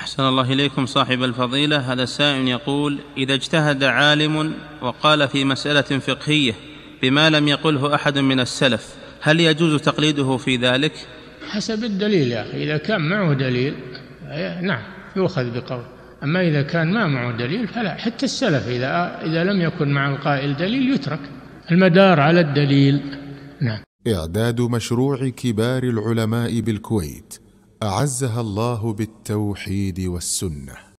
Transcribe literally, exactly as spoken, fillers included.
أحسن الله إليكم صاحب الفضيلة. هذا سائل يقول: إذا اجتهد عالم وقال في مسألة فقهية بما لم يقله أحد من السلف، هل يجوز تقليده في ذلك؟ حسب الدليل يا أخي، إذا كان معه دليل نعم يؤخذ بقول، أما إذا كان ما معه دليل فلا. حتى السلف إذا, إذا لم يكن مع القائل دليل يترك، المدار على الدليل. نعم. إعداد مشروع كبار العلماء بالكويت أعزها الله بالتوحيد والسنة.